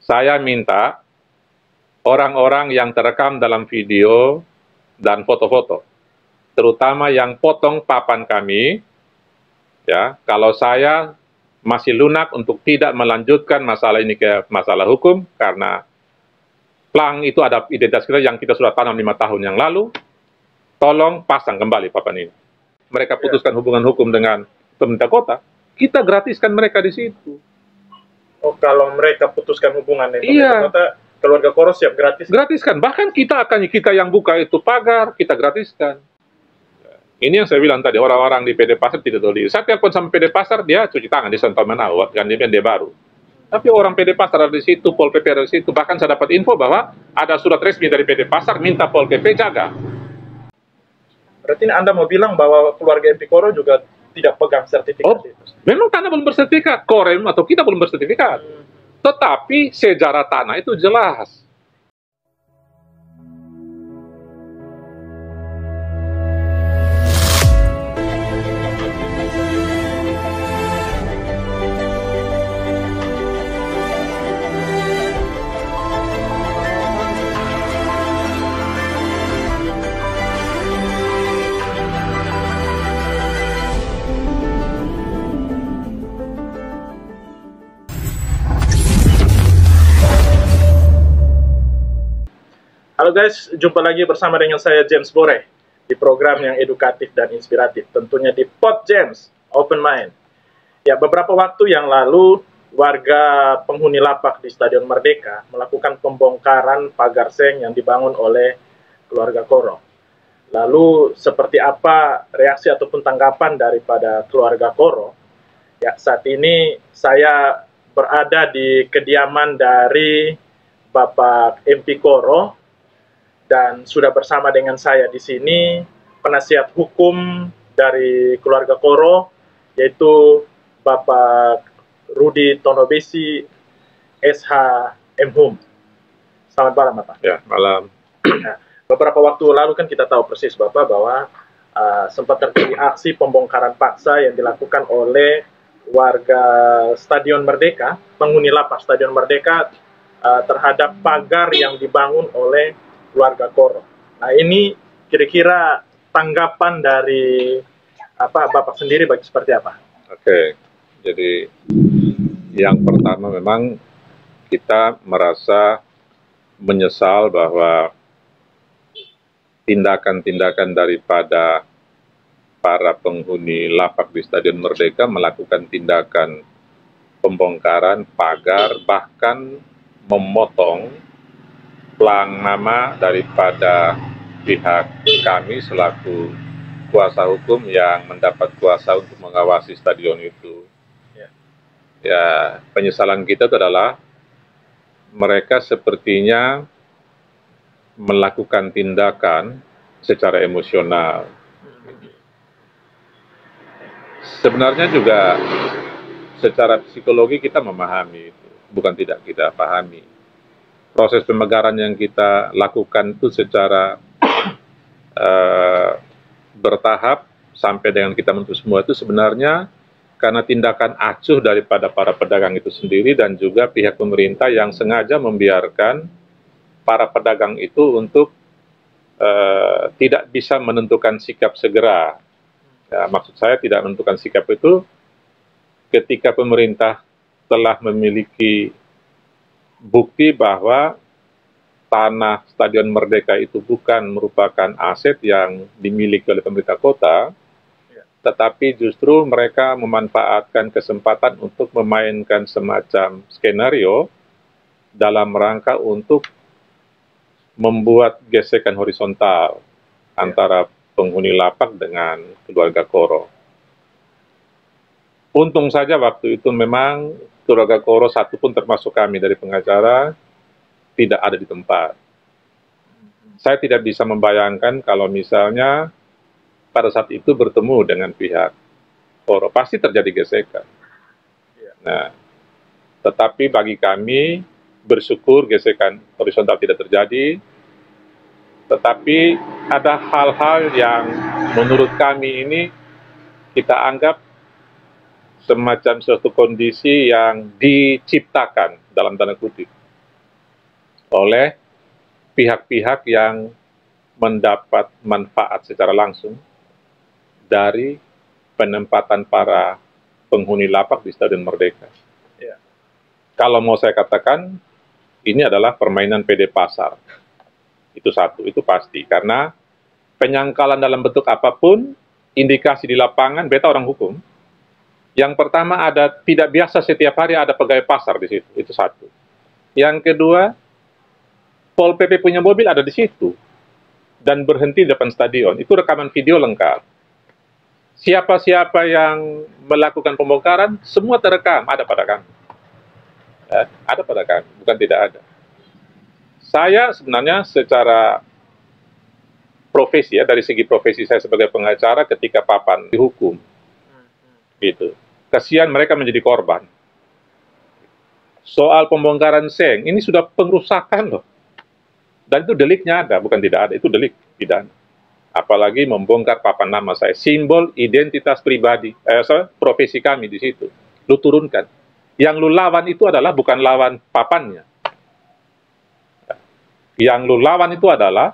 saya minta orang-orang yang terekam dalam video dan foto-foto, terutama yang potong papan kami, ya, kalau saya masih lunak untuk tidak melanjutkan masalah ini ke masalah hukum, karena plang itu ada identitas kita yang kita sudah tanam 5 tahun yang lalu, tolong pasang kembali papan ini. Mereka putuskan hubungan hukum dengan pemerintah kota, kita gratiskan mereka di situ. Oh, kalau mereka putuskan hubungan dengan pemerintah kota, keluarga Koro siap gratis? Gratiskan, bahkan kita yang buka itu pagar, kita gratiskan. Ini yang saya bilang tadi, orang-orang di PD Pasar tidak peduli. Saya telepon sama PD Pasar, dia cuci tangan di Sental Manawat, kan dia baru. Tapi orang PD Pasar ada di situ, Pol PP ada di situ. Bahkan saya dapat info bahwa ada surat resmi dari PD Pasar minta Pol PP jaga. Berarti Anda mau bilang bahwa keluarga MP Koro juga tidak pegang sertifikat itu? Memang tanah belum bersertifikat, Korem atau kita belum bersertifikat. Tetapi sejarah tanah itu jelas. Halo guys, jumpa lagi bersama dengan saya James Bore di program yang edukatif dan inspiratif, tentunya di Pod James Open Mind. Ya, beberapa waktu yang lalu warga penghuni lapak di Stadion Merdeka melakukan pembongkaran pagar seng yang dibangun oleh keluarga Koro. Lalu seperti apa reaksi ataupun tanggapan daripada keluarga Koro? Ya, saat ini saya berada di kediaman dari Bapak MP Koro. Dan sudah bersama dengan saya di sini penasihat hukum dari keluarga Koro, yaitu Bapak Rudi Tonobesi, SH MHum. Selamat malam, Bapak. Ya, malam. Nah, beberapa waktu lalu kan kita tahu persis, Bapak, bahwa sempat terjadi aksi pembongkaran paksa yang dilakukan oleh warga Stadion Merdeka, penghuni lapak Stadion Merdeka, terhadap pagar yang dibangun oleh keluarga Koro. Nah, ini kira-kira tanggapan dari Bapak sendiri seperti apa? Oke, jadi yang pertama memang kita merasa menyesal bahwa tindakan-tindakan daripada para penghuni lapak di Stadion Merdeka melakukan tindakan pembongkaran pagar, bahkan memotong plang nama daripada pihak kami selaku kuasa hukum yang mendapat kuasa untuk mengawasi stadion itu. Ya, penyesalan kita adalah mereka sepertinya melakukan tindakan secara emosional. Sebenarnya juga secara psikologi kita memahami itu, bukan tidak kita pahami. Proses pemegaran yang kita lakukan itu secara bertahap sampai dengan kita menuntut semua itu sebenarnya karena tindakan acuh daripada para pedagang itu sendiri dan juga pihak pemerintah yang sengaja membiarkan para pedagang itu untuk tidak bisa menentukan sikap segera. Ya, maksud saya tidak menentukan sikap itu ketika pemerintah telah memiliki bukti bahwa tanah Stadion Merdeka itu bukan merupakan aset yang dimiliki oleh pemerintah kota, tetapi justru mereka memanfaatkan kesempatan untuk memainkan semacam skenario dalam rangka untuk membuat gesekan horizontal antara penghuni lapak dengan keluarga Koro. Untung saja waktu itu memang keluarga Koro satu pun termasuk kami dari pengacara tidak ada di tempat. Saya tidak bisa membayangkan kalau misalnya pada saat itu bertemu dengan pihak Koro, pasti terjadi gesekan. Nah, tetapi bagi kami bersyukur gesekan horizontal tidak terjadi, tetapi ada hal-hal yang menurut kami ini kita anggap semacam suatu kondisi yang diciptakan dalam tanda kutip. oleh pihak-pihak yang mendapat manfaat secara langsung dari penempatan para penghuni lapak di Stadion Merdeka. Ya. Kalau mau saya katakan, ini adalah permainan PD pasar. Itu satu, itu pasti. Karena penyangkalan dalam bentuk apapun, indikasi di lapangan, beta orang hukum. Yang pertama, ada tidak biasa setiap hari ada pegawai pasar di situ. Itu satu. Yang kedua, Pol PP punya mobil ada di situ dan berhenti di depan stadion. Itu rekaman video lengkap. Siapa-siapa yang melakukan pembongkaran, semua terekam, ada pada kami. Ada pada kami, bukan tidak ada. Saya sebenarnya secara profesi, ya, dari segi profesi saya sebagai pengacara ketika papan dihukum, gitu. Kasihan mereka menjadi korban. Soal pembongkaran seng, ini sudah pengrusakan loh. Dan itu deliknya ada, bukan tidak ada, itu delik pidana. Apalagi membongkar papan nama saya, simbol identitas pribadi, profesi kami di situ. Lu turunkan. Yang lu lawan itu adalah bukan lawan papannya. Yang lu lawan itu adalah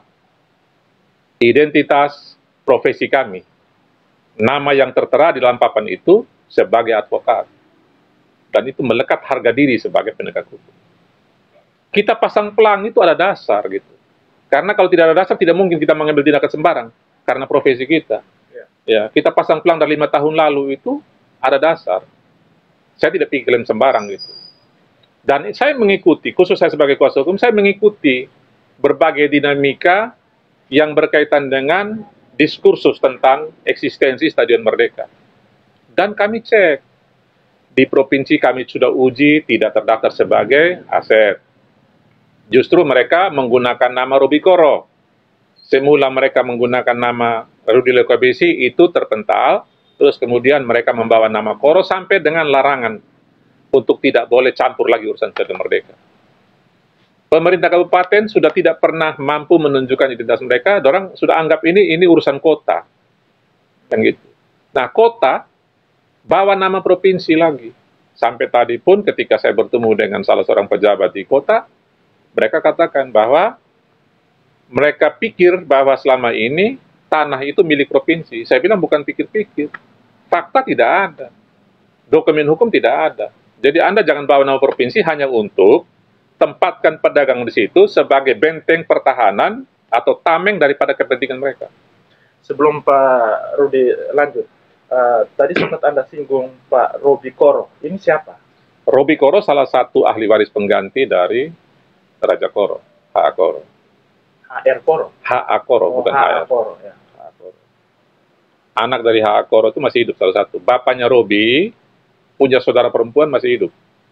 identitas profesi kami. Nama yang tertera di dalam papan itu sebagai advokat. Dan itu melekat harga diri sebagai penegak hukum. Kita pasang pelang itu ada dasar gitu. Karena kalau tidak ada dasar tidak mungkin kita mengambil tindakan sembarang karena profesi kita. Ya, kita pasang pelang dari 5 tahun lalu itu ada dasar. Saya tidak pikir klaim sembarang gitu. Dan saya mengikuti, khusus saya sebagai kuasa hukum, saya mengikuti berbagai dinamika yang berkaitan dengan diskursus tentang eksistensi Stadion Merdeka. Dan kami cek di provinsi kami sudah uji tidak terdaftar sebagai aset. Justru mereka menggunakan nama Robi Koro. Semula mereka menggunakan nama Rudi Lekabesi itu terpental, terus kemudian mereka membawa nama Koro sampai dengan larangan untuk tidak boleh campur lagi urusan Stadion Merdeka. Pemerintah kabupaten sudah tidak pernah mampu menunjukkan identitas mereka, orang sudah anggap ini urusan kota. Kan gitu. Nah, kota bawa nama provinsi lagi. Sampai tadi pun ketika saya bertemu dengan salah seorang pejabat di kota, mereka katakan bahwa mereka pikir bahwa selama ini tanah itu milik provinsi. Saya bilang bukan pikir-pikir. Fakta tidak ada. Dokumen hukum tidak ada. Jadi Anda jangan bawa nama provinsi hanya untuk tempatkan pedagang di situ sebagai benteng pertahanan atau tameng daripada kepentingan mereka. Sebelum Pak Rudi lanjut, tadi sempat Anda singgung Pak Robi Koro. Ini siapa? Robi Koro salah satu ahli waris pengganti dari Raja Koro, H.A. Koro. HR Koro? H.A. Koro, bukan H.A. Koro, ya. Anak dari H.A. Koro itu masih hidup salah satu. Bapaknya Robi punya saudara perempuan masih hidup.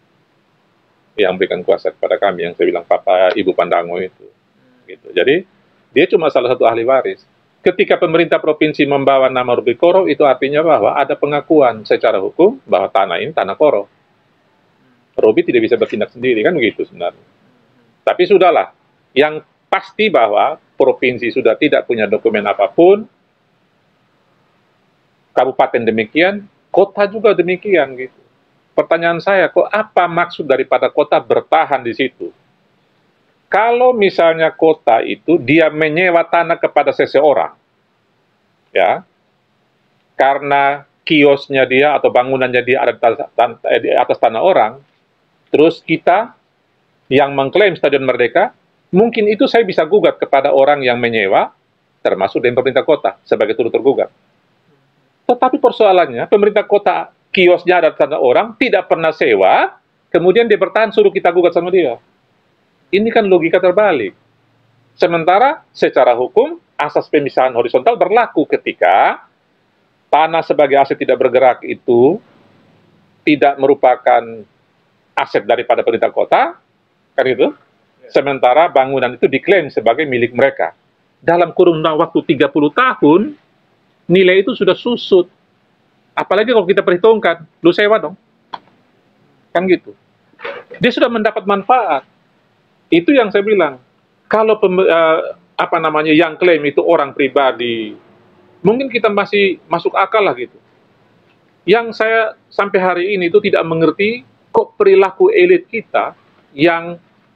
Yang berikan kuasa kepada kami, yang saya bilang Papa Ibu Pandango itu. Gitu. Jadi, dia cuma salah satu ahli waris. Ketika pemerintah provinsi membawa nama Robi Koro, itu artinya bahwa ada pengakuan secara hukum bahwa tanah ini tanah Koro. Robi tidak bisa bertindak sendiri, kan begitu sebenarnya. Tapi sudahlah, yang pasti bahwa provinsi sudah tidak punya dokumen apapun, kabupaten demikian, kota juga demikian gitu. Pertanyaan saya, kok apa maksud daripada kota bertahan di situ? Kalau misalnya kota itu dia menyewa tanah kepada seseorang, ya, karena kiosnya dia atau bangunannya dia ada di atas tanah orang, terus kita yang mengklaim Stadion Merdeka, mungkin itu saya bisa gugat kepada orang yang menyewa, termasuk dengan pemerintah kota, sebagai turut tergugat. Tetapi persoalannya, pemerintah kota kiosnya ada tanah orang, tidak pernah sewa, kemudian dia bertahan suruh kita gugat sama dia. Ini kan logika terbalik. Sementara secara hukum, asas pemisahan horizontal berlaku ketika tanah sebagai aset tidak bergerak itu tidak merupakan aset daripada pemerintah kota, kan itu. Sementara bangunan itu diklaim sebagai milik mereka. Dalam kurun waktu 30 tahun, nilai itu sudah susut. Apalagi kalau kita perhitungkan, lu sewa dong. Kan gitu. Dia sudah mendapat manfaat. Itu yang saya bilang. Kalau yang klaim itu orang pribadi, mungkin kita masih masuk akal lah gitu. Yang saya sampai hari ini itu tidak mengerti kok perilaku elit kita yang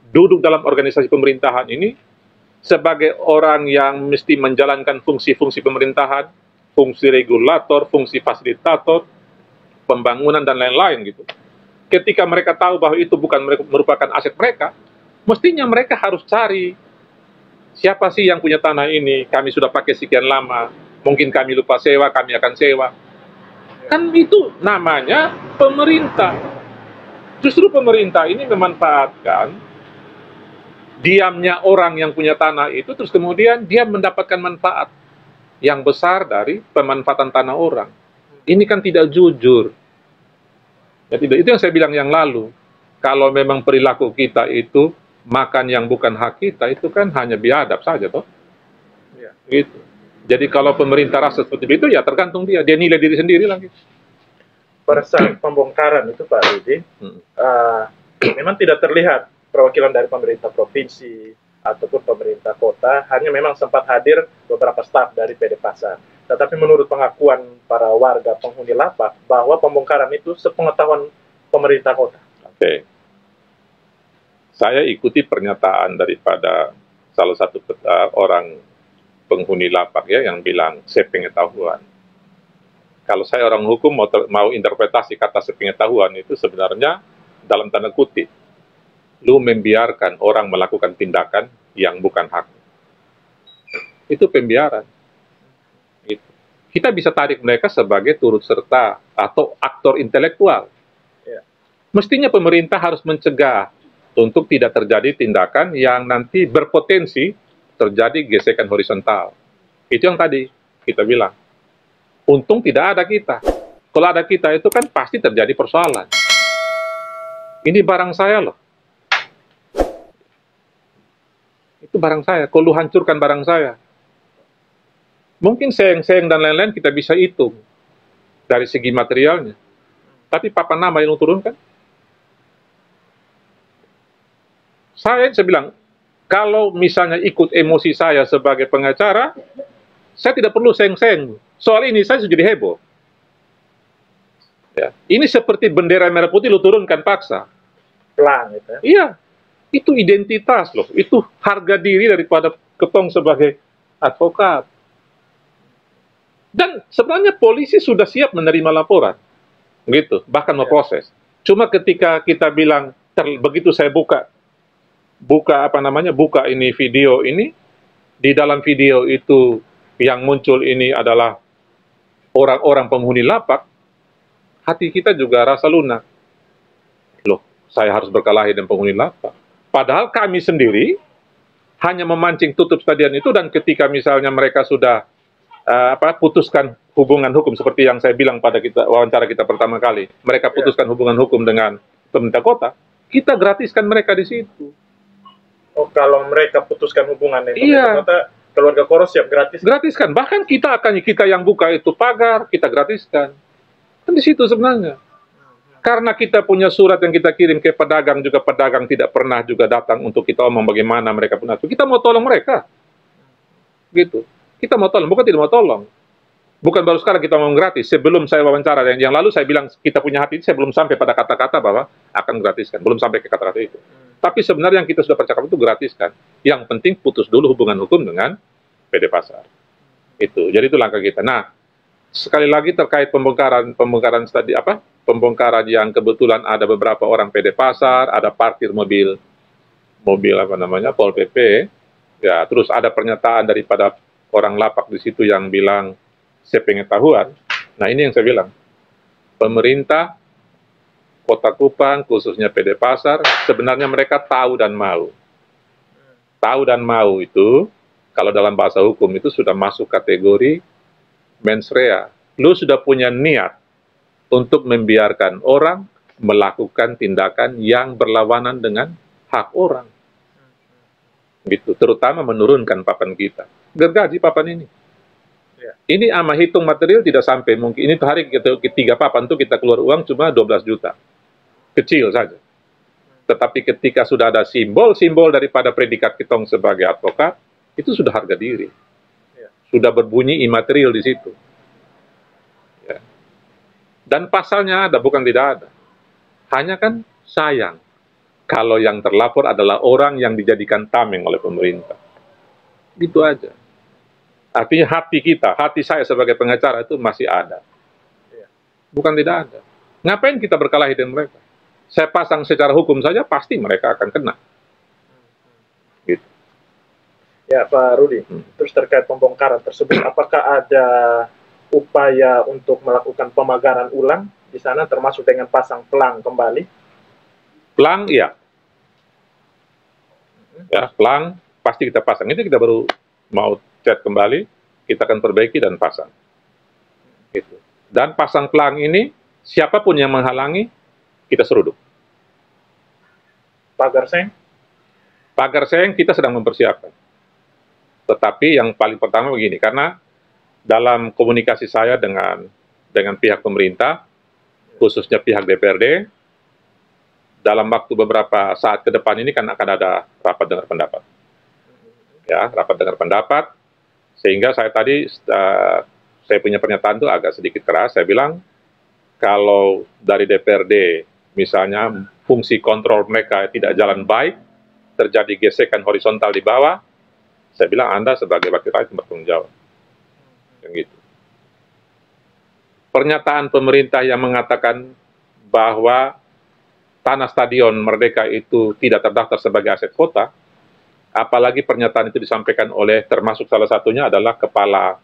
duduk dalam organisasi pemerintahan ini sebagai orang yang mesti menjalankan fungsi-fungsi pemerintahan, fungsi regulator, fungsi fasilitator, pembangunan, dan lain-lain gitu. Ketika mereka tahu bahwa itu bukan merupakan aset mereka, mestinya mereka harus cari siapa sih yang punya tanah ini, kami sudah pakai sekian lama, mungkin kami lupa sewa, kami akan sewa. Kan itu namanya pemerintah. Justru pemerintah ini memanfaatkan diamnya orang yang punya tanah itu, terus kemudian dia mendapatkan manfaat yang besar dari pemanfaatan tanah orang. Ini kan tidak jujur. Ya, tidak. Itu yang saya bilang yang lalu. Kalau memang perilaku kita itu makan yang bukan hak kita, itu kan hanya biadab saja, toh. Ya. Gitu. Jadi kalau pemerintah rasa seperti itu, ya tergantung dia. Dia nilai diri sendiri lagi. Pada saat pembongkaran itu, Pak Rudi, memang tidak terlihat perwakilan dari pemerintah provinsi ataupun pemerintah kota, hanya memang sempat hadir beberapa staf dari PD Pasar. Tetapi menurut pengakuan para warga penghuni lapak, bahwa pembongkaran itu sepengetahuan pemerintah kota. Oke. Saya ikuti pernyataan daripada salah satu orang penghuni lapak ya yang bilang sepengetahuan. Kalau saya orang hukum mau interpretasi kata sepengetahuan itu sebenarnya dalam tanda kutip, lu membiarkan orang melakukan tindakan yang bukan hak. Itu pembiaran. Itu. Kita bisa tarik mereka sebagai turut serta atau aktor intelektual. Ya. Mestinya pemerintah harus mencegah untuk tidak terjadi tindakan yang nanti berpotensi terjadi gesekan horizontal. Itu yang tadi kita bilang. Untung tidak ada kita. Kalau ada kita itu kan pasti terjadi persoalan. Ini barang saya loh. Itu barang saya. Kalau lu hancurkan barang saya. Mungkin seng-seng dan lain-lain kita bisa hitung. Dari segi materialnya. Tapi papan nama yang lu turunkan. Saya bilang, kalau misalnya ikut emosi saya sebagai pengacara, saya tidak perlu seng-seng. Soal ini saya sudah jadi heboh. Ya. Ini seperti bendera merah putih lu turunkan paksa. Pelan gitu ya. Iya. Itu identitas loh. Itu harga diri daripada ketong sebagai advokat. Dan sebenarnya polisi sudah siap menerima laporan. Gitu. Bahkan memproses. Cuma ketika kita bilang, begitu saya buka ini video ini, di dalam video itu yang muncul ini adalah orang-orang penghuni lapak, hati kita juga rasa lunak. Loh, saya harus berkelahi dengan penghuni lapak. Padahal kami sendiri hanya memancing tutup stadion itu, dan ketika misalnya mereka sudah putuskan hubungan hukum, seperti yang saya bilang pada wawancara kita pertama kali, mereka putuskan hubungan hukum dengan pemerintah kota, kita gratiskan mereka di situ. Oh, kalau mereka putuskan hubungan dengan pemerintah kota, keluarga Koro siap gratis? Gratiskan. Bahkan kita yang buka itu pagar, kita gratiskan. Kan di situ sebenarnya. Karena kita punya surat yang kita kirim ke pedagang, juga pedagang tidak pernah juga datang untuk kita omong bagaimana mereka punya. Kita mau tolong mereka. Gitu. Kita mau tolong, bukan tidak mau tolong. Bukan baru sekarang kita mau gratis. Sebelum saya wawancara yang lalu saya bilang kita punya hati, saya belum sampai pada kata-kata bahwa akan gratiskan. Belum sampai ke kata-kata itu. Tapi sebenarnya yang kita sudah percakapan itu gratiskan. Yang penting putus dulu hubungan hukum dengan PD Pasar. Itu. Jadi itu langkah kita. Nah, sekali lagi terkait pembongkaran tadi pembongkaran yang kebetulan ada beberapa orang PD Pasar, ada parkir mobil Pol PP, ya, terus ada pernyataan daripada orang lapak di situ yang bilang sepengetahuan. Nah, ini yang saya bilang. Pemerintah Kota Kupang, khususnya PD Pasar, sebenarnya mereka tahu dan mau. Tahu dan mau itu, kalau dalam bahasa hukum itu sudah masuk kategori mens rea. Lu sudah punya niat untuk membiarkan orang melakukan tindakan yang berlawanan dengan hak orang. Gitu, terutama menurunkan papan kita. Gergaji papan ini. Ini ama hitung material tidak sampai, mungkin ini hari ketiga papan itu kita keluar uang cuma 12 juta. Kecil saja. Tetapi ketika sudah ada simbol-simbol daripada predikat kitong sebagai advokat, itu sudah harga diri. Sudah berbunyi imaterial di situ. Ya. Dan pasalnya ada, bukan tidak ada. Hanya kan sayang. kalau yang terlapor adalah orang yang dijadikan tameng oleh pemerintah. Gitu aja. Artinya hati kita, hati saya sebagai pengacara itu masih ada. Bukan tidak ada. Ngapain kita berkelahi dengan mereka? Saya pasang secara hukum saja, pasti mereka akan kena. Gitu. Ya Pak Rudi, terus terkait pembongkaran tersebut, apakah ada upaya untuk melakukan pemagaran ulang di sana, termasuk dengan pasang pelang kembali? Pelang, iya. Ya, pelang pasti kita pasang. Itu kita baru mau cat kembali, kita akan perbaiki dan pasang. Gitu. Dan pasang pelang ini, siapapun yang menghalangi, kita seruduk. Pagar seng? Pagar seng kita sedang mempersiapkan. Tetapi yang paling pertama begini, karena dalam komunikasi saya dengan pihak pemerintah, khususnya pihak DPRD, dalam waktu beberapa saat ke depan ini kan akan ada rapat dengar pendapat. Ya, rapat dengar pendapat, sehingga saya tadi, saya punya pernyataan itu agak sedikit keras, saya bilang, kalau dari DPRD, misalnya fungsi kontrol mereka tidak jalan baik, terjadi gesekan horizontal di bawah, saya bilang Anda sebagai wakil rakyat bertanggung jawab. Yang gitu. Pernyataan pemerintah yang mengatakan bahwa tanah Stadion Merdeka itu tidak terdaftar sebagai aset kota, apalagi pernyataan itu disampaikan oleh, termasuk salah satunya adalah kepala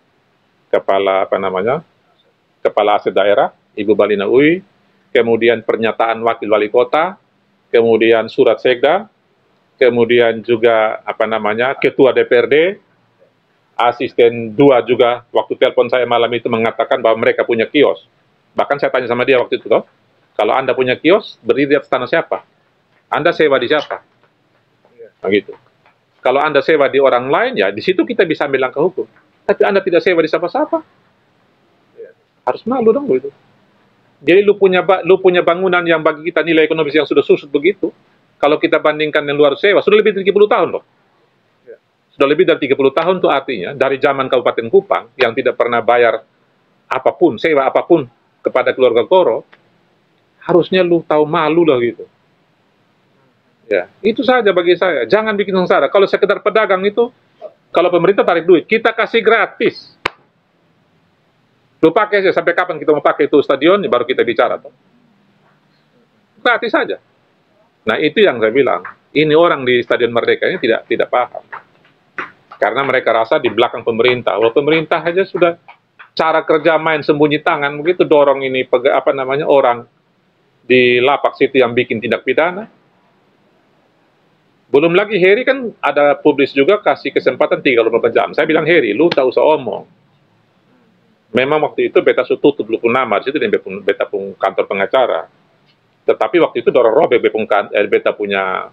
aset daerah, Ibu Balina Uy, kemudian pernyataan wakil wali kota, kemudian surat sekda, kemudian juga ketua DPRD, asisten 2 juga waktu telepon saya malam itu mengatakan bahwa mereka punya kios. Bahkan saya tanya sama dia waktu itu, kalau Anda punya kios, berdiri di atas tanah siapa? Anda sewa di siapa? Nah, gitu. Kalau Anda sewa di orang lain, ya di situ kita bisa ambil langkah hukum. Tapi Anda tidak sewa di siapa-siapa, harus malu dong gitu. Jadi lu punya bangunan yang bagi kita nilai ekonomis yang sudah susut begitu. Kalau kita bandingkan dengan luar sewa, sudah lebih dari 30 tahun loh. Sudah lebih dari 30 tahun itu artinya, dari zaman Kabupaten Kupang, yang tidak pernah bayar apapun, sewa apapun kepada keluarga Koro, harusnya lu tahu malu loh gitu. Ya, itu saja bagi saya. Jangan bikin sengsara. Kalau sekedar pedagang itu, kalau pemerintah tarik duit, kita kasih gratis. Lu pakai aja, sampai kapan kita mau pakai itu stadion, baru kita bicara. Gratis saja. Nah, itu yang saya bilang. Ini orang di Stadion Merdeka ini tidak paham. Karena mereka rasa di belakang pemerintah. Kalau pemerintah aja sudah cara kerja main sembunyi tangan, begitu dorong ini orang di lapak situ yang bikin tindak pidana. Belum lagi Heri kan ada publis juga kasih kesempatan 34 jam. Saya bilang, Heri, lu tak usah omong. Memang waktu itu beta su tutup lu pun nama, di situ beta pun kantor pengacara. Tetapi waktu itu dorong robek beta punya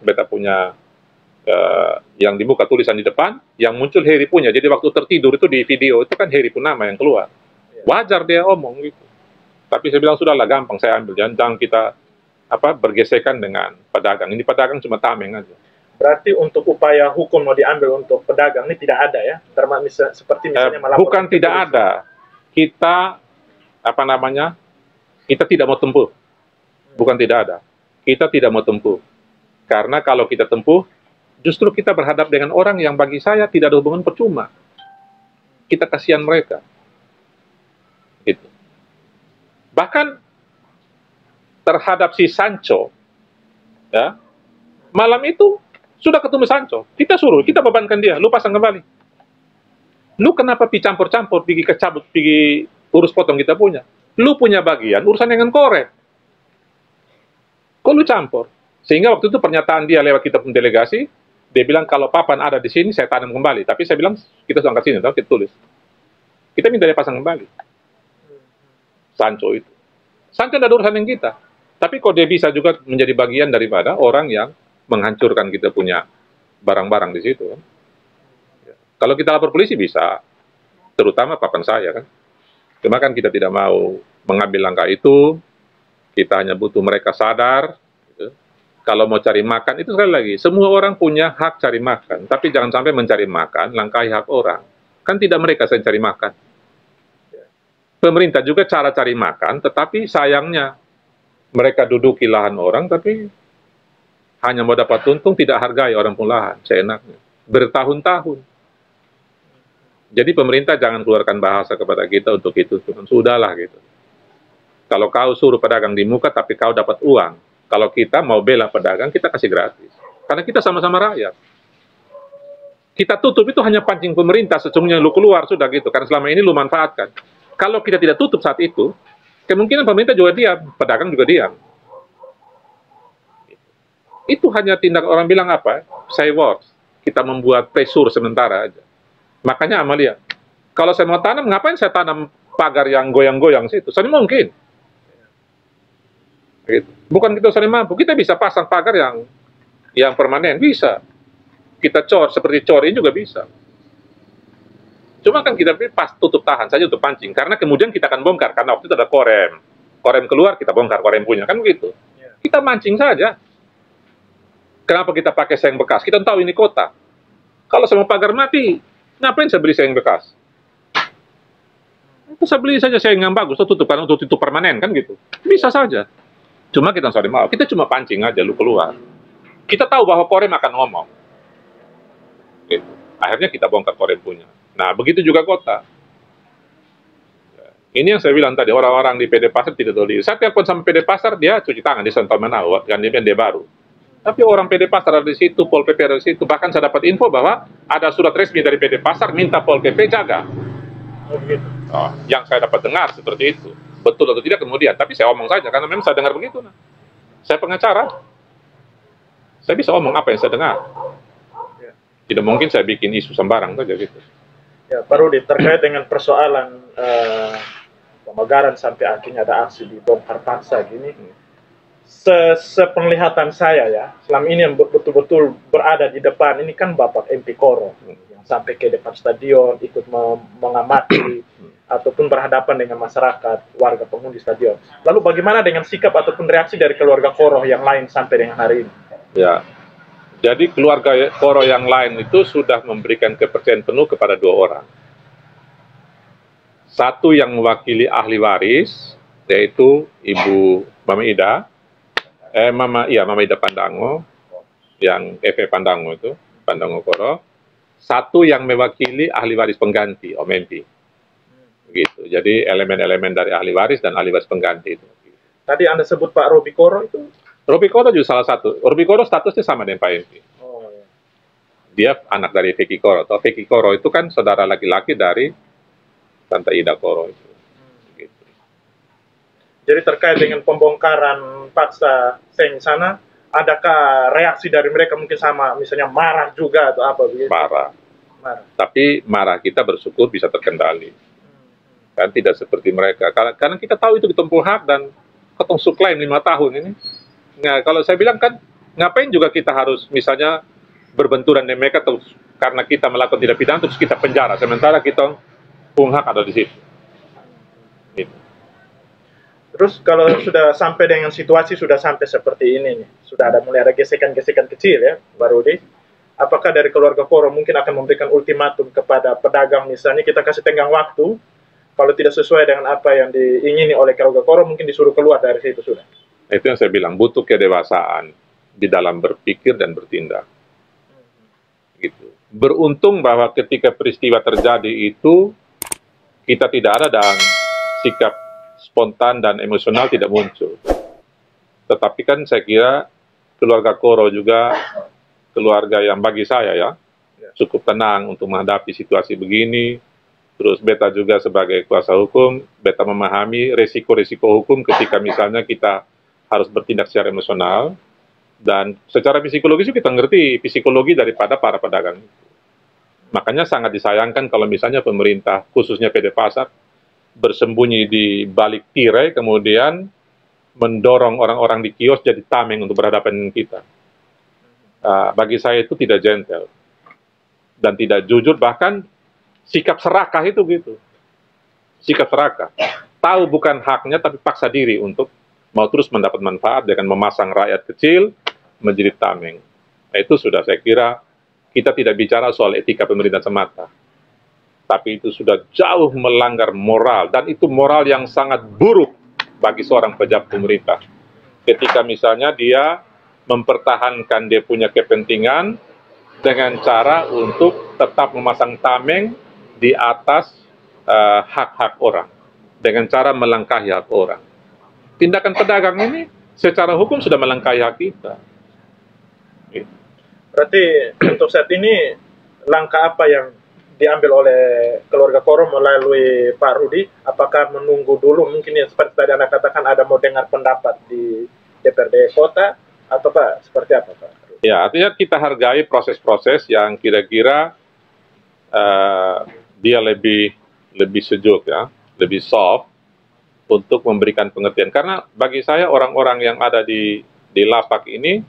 yang di muka tulisan di depan, yang muncul Heri punya. Jadi waktu tertidur itu di video itu kan Heri pun nama yang keluar. Wajar dia omong gitu. Tapi saya bilang sudahlah, gampang saya ambil. Jangan kita bergesekan dengan pedagang. Ini pedagang cuma tameng aja. Berarti untuk upaya hukum mau diambil untuk pedagang ini tidak ada ya? Seperti misalnya bukan tidak ada. Kita kita tidak mau tempuh. Bukan tidak ada. Kita tidak mau tempuh. Karena kalau kita tempuh, justru kita berhadap dengan orang yang bagi saya tidak ada hubungan percuma. Kita kasihan mereka. Gitu. Bahkan terhadap si Sancho, ya, malam itu sudah ketemu Sancho. Kita suruh, kita bebankan dia, lu pasang kembali. Lu kenapa campur-campur, pergi kecabut, pergi urus potong kita punya. Lu punya bagian, urusan dengan korek. Kok lu campur? Sehingga waktu itu pernyataan dia lewat kita pun delegasi, dia bilang kalau papan ada di sini, saya tanam kembali. Tapi saya bilang, kita sudah angkat sini, kita tulis. Kita minta dia pasang kembali. Sancho itu. Sancho tidak ada urusan dengan kita. Tapi kok dia bisa juga menjadi bagian daripada orang yang menghancurkan kita punya barang-barang di situ. Ya. Kalau kita lapor polisi bisa, terutama papan saya kan. Cuma kan kita tidak mau mengambil langkah itu, kita hanya butuh mereka sadar. Gitu. Kalau mau cari makan, itu sekali lagi, semua orang punya hak cari makan. Tapi jangan sampai mencari makan, langkahi hak orang. Kan tidak mereka yang cari makan. Pemerintah juga cara cari makan, tetapi sayangnya mereka duduki lahan orang, tapi hanya mau dapat untung, tidak hargai orang pengolahan, seenaknya. Bertahun-tahun. Jadi pemerintah jangan keluarkan bahasa kepada kita untuk itu, sudahlah gitu. Kalau kau suruh pedagang di muka, tapi kau dapat uang. Kalau kita mau bela pedagang, kita kasih gratis. Karena kita sama-sama rakyat. Kita tutup itu hanya pancing pemerintah, sesungguhnya lu keluar sudah gitu. Karena selama ini lu manfaatkan. Kalau kita tidak tutup saat itu, kemungkinan pemerintah juga diam, pedagang juga diam. Itu hanya tindak orang bilang apa? Cyborg. Kita membuat pressure sementara aja. Makanya Amalia, kalau saya mau tanam, ngapain saya tanam pagar yang goyang-goyang situ? Soalnya mungkin. Gitu. Bukan kita saling mampu, kita bisa pasang pagar yang permanen, bisa. Kita cor, seperti cor ini juga bisa. Cuma kan kita pas tutup tahan saja untuk pancing, karena kemudian kita akan bongkar, karena waktu itu ada korem. Korem keluar, kita bongkar korem punya, kan begitu. Kita mancing saja. Kenapa kita pakai seng bekas? Kita tahu ini kota. Kalau semua pagar mati, ngapain saya beli seng bekas? Itu saya beli saja seng yang bagus, tutup, karena untuk tutup permanen, kan gitu. Bisa saja. Cuma kita sorry mau, kita cuma pancing aja, lu keluar. Kita tahu bahwa korem akan ngomong. Gitu. Akhirnya kita bongkar korem punya. Nah, begitu juga kota. Ini yang saya bilang tadi, orang-orang di PD Pasar tidak tahu diri. Saya telepon sama PD Pasar, dia cuci tangan di Sental Manau, yang dia baru. Tapi orang PD Pasar ada di situ, Pol PP ada di situ. Bahkan saya dapat info bahwa ada surat resmi dari PD Pasar minta Pol PP jaga. Oh, yang saya dapat dengar seperti itu. Betul atau tidak kemudian, tapi saya omong saja, karena memang saya dengar begitu. Nah. Saya pengacara, saya bisa omong apa yang saya dengar. Tidak mungkin saya bikin isu sembarang saja gitu. Ya, Pak Rudi, terkait dengan persoalan pemagaran sampai akhirnya ada aksi di bongkar paksa gini, sepenglihatan saya ya, selama ini yang betul-betul berada di depan ini kan Bapak MP Koro, yang sampai ke depan stadion, ikut mengamati, ataupun berhadapan dengan masyarakat, warga penghuni stadion. Lalu bagaimana dengan sikap ataupun reaksi dari keluarga Koro yang lain sampai dengan hari ini? Ya, jadi keluarga Koro yang lain itu sudah memberikan kepercayaan penuh kepada dua orang. Satu yang mewakili ahli waris, yaitu Ibu Mama Ida, Mama Ida Pandango, yang EV Pandango itu, Pandango Koro. Satu yang mewakili ahli waris pengganti, Om MP. Gitu. Jadi elemen-elemen dari ahli waris dan ahli waris pengganti itu. Tadi Anda sebut Pak Robi Koro itu? Robi Koro juga salah satu. Robi Koro statusnya sama dengan Pak MP. Oh, ya. Dia anak dari Vicky Koro. Atau Vicky Koro itu kan saudara laki-laki dari Tante Ida Koro itu. Gitu. Jadi terkait dengan pembongkaran paksa seng sana, adakah reaksi dari mereka mungkin sama, misalnya marah juga atau apa begitu? Marah. Tapi marah kita bersyukur bisa terkendali. Kan tidak seperti mereka. Karena kita tahu itu ditempuh hak dan ketong suklaim 5 tahun ini. Nah, kalau saya bilang kan, ngapain juga kita harus misalnya berbenturan dengan mereka terus karena kita melakukan tidak pidana terus kita penjara. Sementara kita pun hak ada di situ. Gitu. Terus kalau sudah sampai dengan situasi sudah sampai seperti ini nih, sudah mulai ada gesekan-gesekan kecil ya, Pak Rudi. Apakah dari keluarga Koro mungkin akan memberikan ultimatum kepada pedagang misalnya, kita kasih tenggang waktu, kalau tidak sesuai dengan apa yang diingini oleh keluarga Koro, mungkin disuruh keluar dari situ sudah. Itu yang saya bilang, butuh kedewasaan di dalam berpikir dan bertindak. Gitu. Beruntung bahwa ketika peristiwa terjadi itu, kita tidak ada dan sikap spontan dan emosional tidak muncul. Tetapi kan saya kira keluarga Koro juga keluarga yang bagi saya ya, cukup tenang untuk menghadapi situasi begini. Terus beta juga sebagai kuasa hukum, beta memahami resiko-resiko hukum ketika misalnya kita harus bertindak secara emosional, dan secara psikologis kita ngerti psikologi daripada para pedagang. Makanya sangat disayangkan kalau misalnya pemerintah, khususnya PD Pasar, bersembunyi di balik tirai, kemudian mendorong orang-orang di kios jadi tameng untuk berhadapan dengan kita. Bagi saya itu tidak gentle, dan tidak jujur, bahkan sikap serakah itu gitu. Sikap serakah. Tahu bukan haknya tapi paksa diri untuk mau terus mendapat manfaat dengan memasang rakyat kecil menjadi tameng. Nah, itu sudah saya kira kita tidak bicara soal etika pemerintahan semata. Tapi itu sudah jauh melanggar moral, dan itu moral yang sangat buruk bagi seorang pejabat pemerintah. Ketika misalnya dia mempertahankan dia punya kepentingan dengan cara untuk tetap memasang tameng di atas hak-hak orang, dengan cara melangkahi hak orang. Tindakan pedagang ini secara hukum sudah melangkahi hak kita. Gitu. Berarti untuk saat ini langkah apa yang diambil oleh keluarga Koro melalui Pak Rudi? Apakah menunggu dulu, mungkin ya seperti tadi Anda katakan ada mau dengar pendapat di DPRD kota, atau Pak seperti apa Pak? Ya, artinya kita hargai proses-proses yang kira-kira dia lebih sejuk ya, lebih soft untuk memberikan pengertian. Karena bagi saya orang-orang yang ada di lapak ini,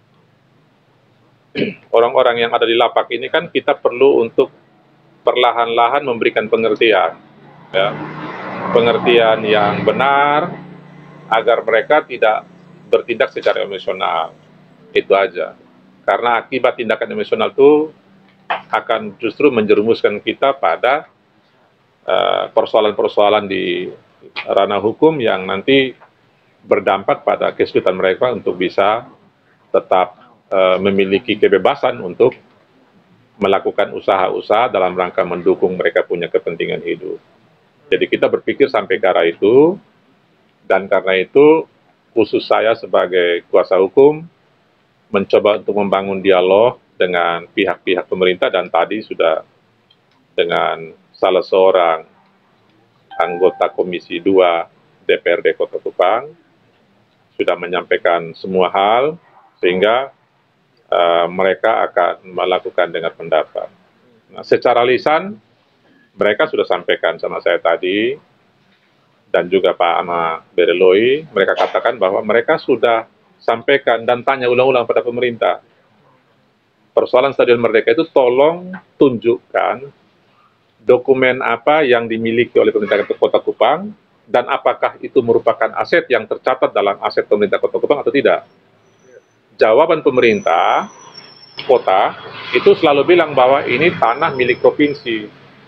orang-orang yang ada di lapak ini kan kita perlu untuk perlahan-lahan memberikan pengertian, ya, pengertian yang benar agar mereka tidak bertindak secara emosional. Itu aja. Karena akibat tindakan emosional itu akan justru menjerumuskan kita pada persoalan-persoalan di ranah hukum yang nanti berdampak pada kesulitan mereka untuk bisa tetap memiliki kebebasan untuk melakukan usaha-usaha dalam rangka mendukung mereka punya kepentingan hidup. Jadi kita berpikir sampai ke arah itu, dan karena itu khusus saya sebagai kuasa hukum mencoba untuk membangun dialog dengan pihak-pihak pemerintah, dan tadi sudah dengan salah seorang anggota Komisi 2 DPRD Kota Kupang sudah menyampaikan semua hal sehingga mereka akan melakukan dengan pendapat. Nah, secara lisan mereka sudah sampaikan sama saya tadi, dan juga Pak Ama Bereloi, mereka katakan bahwa mereka sudah sampaikan dan tanya ulang-ulang pada pemerintah. Persoalan Stadion Merdeka itu tolong tunjukkan dokumen apa yang dimiliki oleh pemerintah Kota Kupang, dan apakah itu merupakan aset yang tercatat dalam aset pemerintah Kota Kupang atau tidak. Jawaban pemerintah kota itu selalu bilang bahwa ini tanah milik provinsi.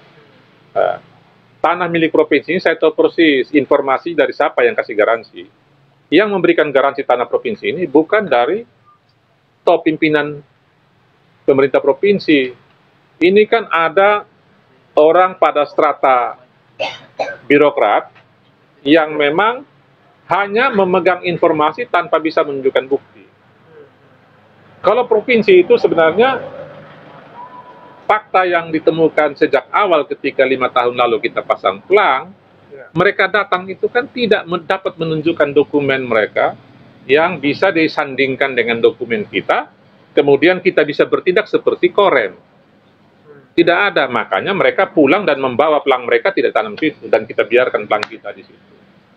Tanah milik provinsi ini saya tahu persis informasi dari siapa yang kasih garansi. Yang memberikan garansi tanah provinsi ini bukan dari top pimpinan pemerintah provinsi. Ini kan ada orang pada strata birokrat yang memang hanya memegang informasi tanpa bisa menunjukkan bukti. Kalau provinsi itu sebenarnya fakta yang ditemukan sejak awal ketika 5 tahun lalu kita pasang pelang, mereka datang itu kan tidak dapat menunjukkan dokumen mereka yang bisa disandingkan dengan dokumen kita, kemudian kita bisa bertindak seperti Korem. Tidak ada, makanya mereka pulang dan membawa pelang mereka tidak tanam situ, dan kita biarkan pelang kita di situ.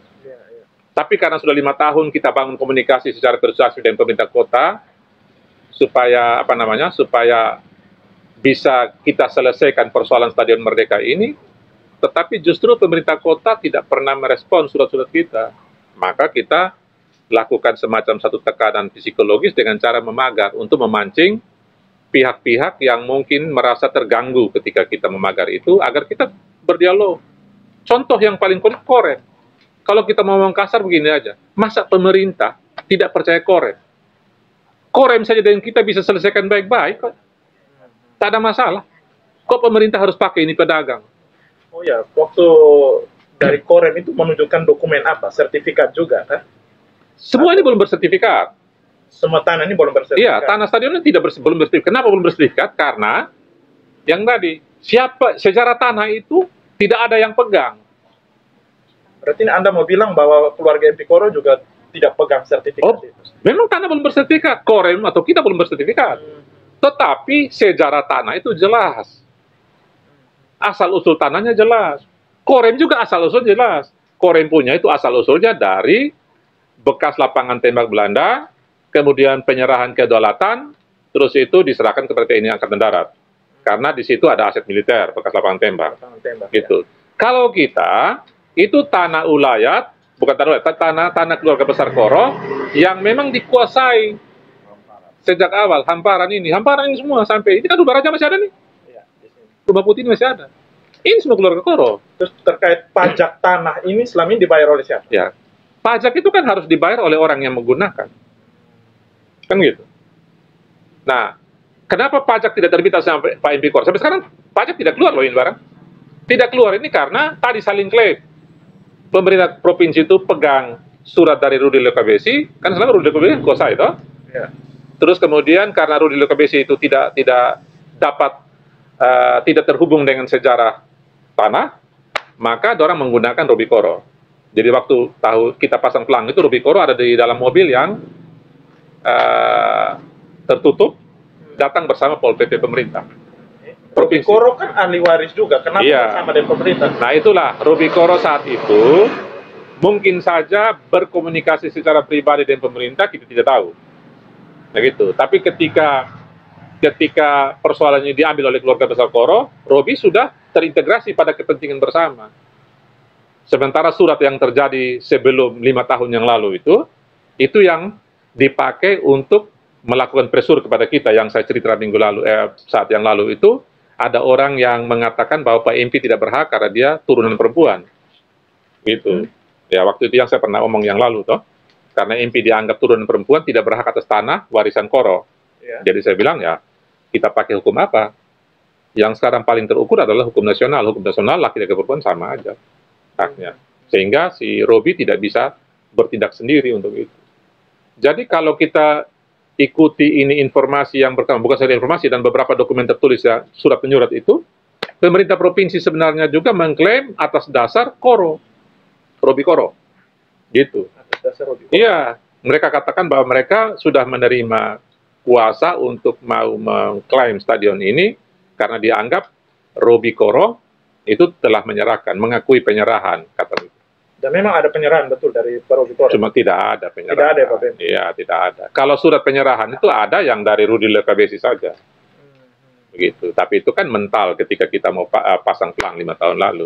Tapi karena sudah 5 tahun kita bangun komunikasi secara persuasif dengan pemerintah kota, supaya supaya bisa kita selesaikan persoalan Stadion Merdeka ini, tetapi justru pemerintah kota tidak pernah merespon surat-surat kita. Maka kita lakukan semacam satu tekanan psikologis dengan cara memagar untuk memancing pihak-pihak yang mungkin merasa terganggu ketika kita memagar itu agar kita berdialog. Contoh yang paling konkret Korem. Kalau kita mau ngomong kasar begini aja, masa pemerintah tidak percaya Korem? Korem saja dengan kita bisa selesaikan baik-baik kok. Tak ada masalah. Kok pemerintah harus pakai ini pedagang? Oh ya, waktu dari Korem itu menunjukkan dokumen apa? Sertifikat juga kan? Semua ini belum bersertifikat. Semua tanah ini belum bersertifikat? Iya, tanah stadionnya belum bersertifikat. Kenapa belum bersertifikat? Karena yang tadi, sejarah tanah itu tidak ada yang pegang. Berarti Anda mau bilang bahwa keluarga MP Koro juga tidak pegang sertifikat itu? Memang tanah belum bersertifikat, Korem atau kita belum bersertifikat. Tetapi sejarah tanah itu jelas. Asal-usul tanahnya jelas. Korem juga asal-usul jelas. Korem punya itu asal-usulnya dari bekas lapangan tembak Belanda, kemudian penyerahan kedaulatan, terus itu diserahkan kepada TNI Angkatan Darat. Karena di situ ada aset militer, bekas lapangan tembak. Gitu. Ya. Kalau kita, itu tanah ulayat, bukan tanah ulayat, tanah keluarga besar Koro, yang memang dikuasai sejak awal, hamparan ini semua sampai, ini kan Rumah Raja masih ada nih. Rumah Putih masih ada. Ini semua keluarga Koro. Terus terkait pajak tanah ini selama ini dibayar oleh siapa? Ya, pajak itu kan harus dibayar oleh orang yang menggunakan. Kan gitu. Nah, kenapa pajak tidak terbit sampai Pak MP Kor? Sampai sekarang pajak tidak keluar loh ini barang. Tidak keluar ini karena tadi saling klaim. Pemerintah provinsi itu pegang surat dari Rudi Lokabesi, kan selama Rudi Lokabesi kuasa itu. Ya. Terus kemudian karena Rudi Lokabesi itu tidak dapat tidak terhubung dengan sejarah tanah, maka orang menggunakan Robikoro. Jadi waktu tahu kita pasang pelang itu Robikoro ada di dalam mobil yang tertutup, datang bersama Pol PP pemerintah. Robikoro kan ahli waris juga, kenapa Iya. bersama dengan pemerintah? Nah itulah Robikoro saat itu mungkin saja berkomunikasi secara pribadi dengan pemerintah, kita tidak tahu. Nah gitu. Tapi ketika persoalannya diambil oleh keluarga besar Koro, Robi sudah terintegrasi pada kepentingan bersama. Sementara surat yang terjadi sebelum 5 tahun yang lalu itu yang dipakai untuk melakukan pressure kepada kita, yang saya cerita minggu lalu, saat yang lalu itu, ada orang yang mengatakan bahwa Pak MP tidak berhak karena dia turunan perempuan. Gitu. Ya, waktu itu yang saya pernah omong yang lalu, toh. Karena MP dianggap turunan perempuan, tidak berhak atas tanah warisan Koro. Ya. Jadi saya bilang, ya, kita pakai hukum apa? Yang sekarang paling terukur adalah hukum nasional. Hukum nasional laki-laki perempuan sama aja haknya. Sehingga si Robi tidak bisa bertindak sendiri untuk itu. Jadi kalau kita ikuti ini informasi yang berkembang, bukan saja informasi dan beberapa dokumen tertulis ya, surat penyurat itu, pemerintah provinsi sebenarnya juga mengklaim atas dasar Koro, Robi Koro, gitu. Atas dasar Robikoro. Iya, mereka katakan bahwa mereka sudah menerima kuasa untuk mau mengklaim stadion ini karena dianggap Robi Koro itu telah menyerahkan, mengakui penyerahan, kata itu. Dan memang ada penyerahan betul dari Pak Robikoro. Cuma tidak ada penyerahan. Tidak ada ya, Pak Ben? Iya, tidak ada. Kalau surat penyerahan itu ada yang dari Rudi Lokabesi saja. Begitu. Tapi itu kan mental ketika kita mau pasang pelang 5 tahun lalu.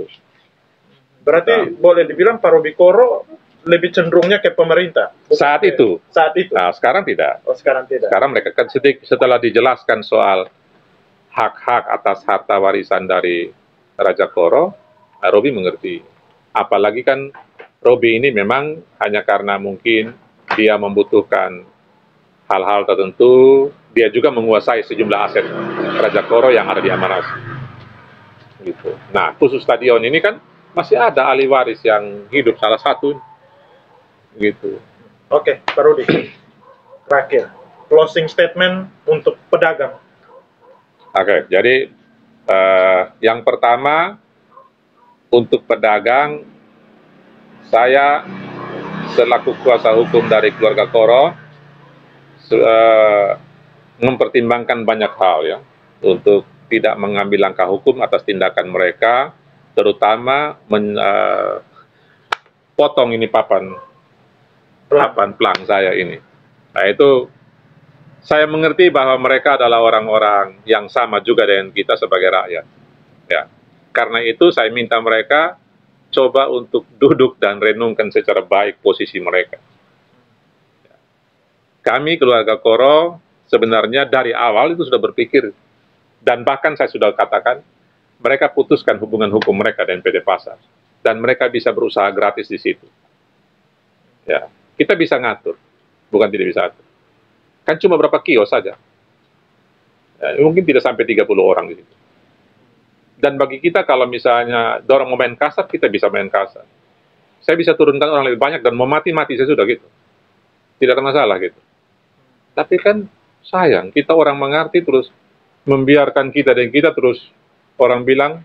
Berarti boleh dibilang Pak Robikoro lebih cenderungnya ke pemerintah. Saat itu. Saat itu. Nah, sekarang tidak. Oh, sekarang tidak. Sekarang mereka kan setelah dijelaskan soal hak-hak atas harta warisan dari Raja Koro, Robi mengerti. Apalagi kan Robi ini memang hanya karena mungkin dia membutuhkan hal-hal tertentu, dia juga menguasai sejumlah aset Raja Koro yang ada di Amanasi. Gitu. Nah, khusus stadion ini kan masih ada ahli waris yang hidup salah satu. Gitu. Oke, Pak Rudi. Terakhir, closing statement untuk pedagang. Oke, jadi yang pertama untuk pedagang, saya selaku kuasa hukum dari keluarga Koro mempertimbangkan banyak hal ya untuk tidak mengambil langkah hukum atas tindakan mereka, terutama potong ini papan pelang saya ini. Nah itu saya mengerti bahwa mereka adalah orang-orang yang sama juga dengan kita sebagai rakyat. Ya, karena itu saya minta mereka coba untuk duduk dan renungkan secara baik posisi mereka. Kami keluarga Koro sebenarnya dari awal itu sudah berpikir, dan bahkan saya sudah katakan, mereka putuskan hubungan hukum mereka dengan PD Pasar, dan mereka bisa berusaha gratis di situ. Ya, kita bisa ngatur, bukan tidak bisa atur. Kan cuma berapa kios saja. Ya, mungkin tidak sampai 30 orang di situ. Dan bagi kita kalau misalnya dorong mau main kasar, kita bisa main kasar. Saya bisa turunkan orang lebih banyak dan mau mati-mati saya sudah gitu. Tidak ada masalah gitu. Tapi kan sayang, kita orang mengerti terus membiarkan kita dan kita terus orang bilang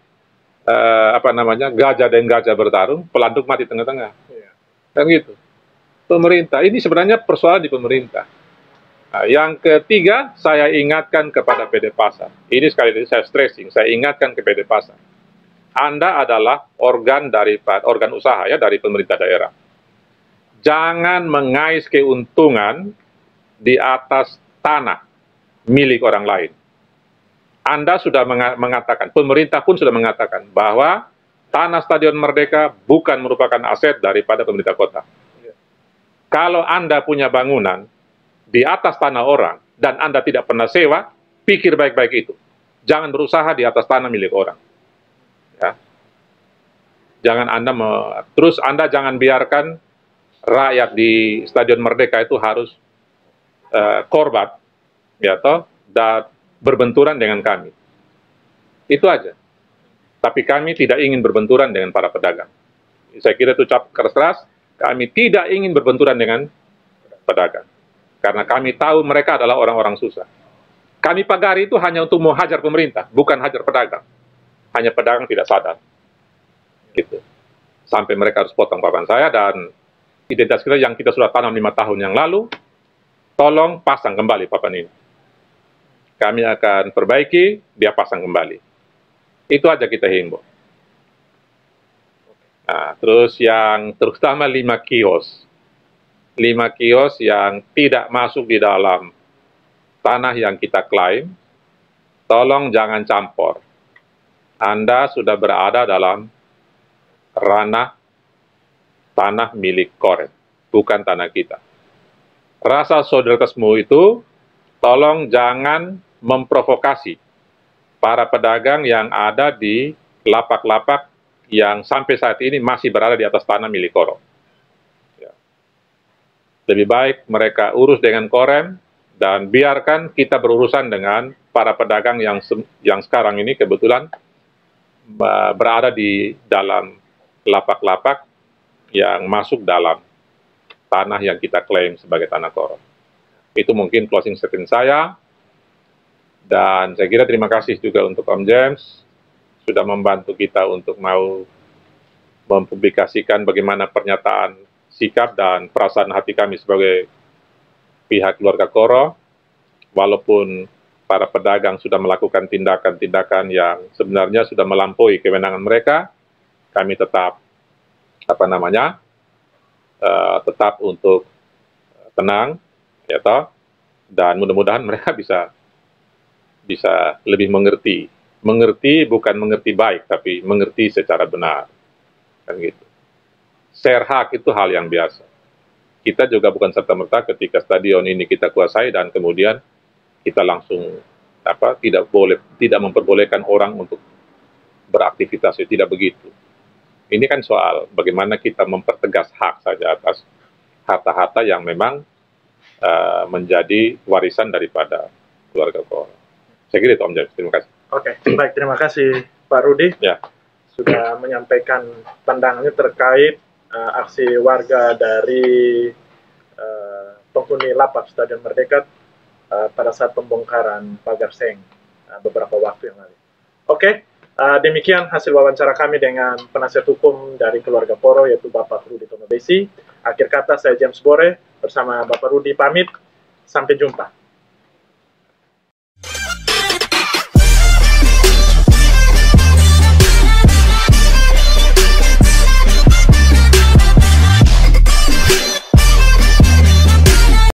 gajah dan gajah bertarung, pelanduk mati tengah-tengah. Kan gitu. Pemerintah, ini sebenarnya persoalan di pemerintah. Nah, yang ketiga, saya ingatkan kepada PD Pasar. Ini sekali lagi saya stressing, saya ingatkan ke PD Pasar. Anda adalah organ usaha ya dari pemerintah daerah. Jangan mengais keuntungan di atas tanah milik orang lain. Anda sudah mengatakan, pemerintah pun sudah mengatakan bahwa tanah Stadion Merdeka bukan merupakan aset daripada pemerintah kota. Kalau Anda punya bangunan di atas tanah orang, dan Anda tidak pernah sewa, pikir baik-baik itu. Jangan berusaha di atas tanah milik orang. Ya. Jangan Anda jangan biarkan rakyat di Stadion Merdeka itu harus korban, ya toh, dan berbenturan dengan kami. Itu aja. Tapi kami tidak ingin berbenturan dengan para pedagang. Saya kira itu ucap keras, kami tidak ingin berbenturan dengan pedagang. Karena kami tahu mereka adalah orang-orang susah. Kami pagari itu hanya untuk mau hajar pemerintah, bukan hajar pedagang. Hanya pedagang tidak sadar. Gitu. Sampai mereka harus potong papan saya, dan identitas kita yang kita sudah tanam 5 tahun yang lalu, tolong pasang kembali papan ini. Kami akan perbaiki, dia pasang kembali. Itu aja kita himbau. Nah, terus yang terutama 5 kios. 5 kios yang tidak masuk di dalam tanah yang kita klaim, tolong jangan campur. Anda sudah berada dalam ranah tanah milik Korem, bukan tanah kita. Rasa solidaritasmu itu, tolong jangan memprovokasi para pedagang yang ada di lapak-lapak yang sampai saat ini masih berada di atas tanah milik Korem. Ya. Lebih baik mereka urus dengan Korem, dan biarkan kita berurusan dengan para pedagang yang sekarang ini kebetulan berada di dalam lapak-lapak yang masuk dalam tanah yang kita klaim sebagai tanah Korem. Itu mungkin closing statement saya. Dan saya kira terima kasih juga untuk Om James sudah membantu kita untuk mau mempublikasikan bagaimana pernyataan sikap dan perasaan hati kami sebagai pihak keluarga Koro, walaupun para pedagang sudah melakukan tindakan-tindakan yang sebenarnya sudah melampaui kewenangan mereka, kami tetap tetap untuk tenang, ya toh, dan mudah-mudahan mereka bisa lebih mengerti bukan mengerti baik, tapi mengerti secara benar, kan gitu. Share hak itu hal yang biasa. Kita juga bukan serta-merta ketika stadion ini kita kuasai dan kemudian kita langsung tidak memperbolehkan orang untuk beraktivitas, tidak begitu. Ini kan soal bagaimana kita mempertegas hak saja atas harta-harta yang memang menjadi warisan daripada keluarga Koro. Saya kira itu Om James, terima kasih. Oke, baik, terima kasih Pak Rudi. Ya. Sudah menyampaikan pandangannya terkait aksi warga dari penghuni lapak Stadion Merdeka pada saat pembongkaran pagar seng beberapa waktu yang lalu. Oke, demikian hasil wawancara kami dengan penasihat hukum dari keluarga Koro, yaitu Bapak Rudi Tomodesi. Akhir kata saya James Bore bersama Bapak Rudi pamit. Sampai jumpa.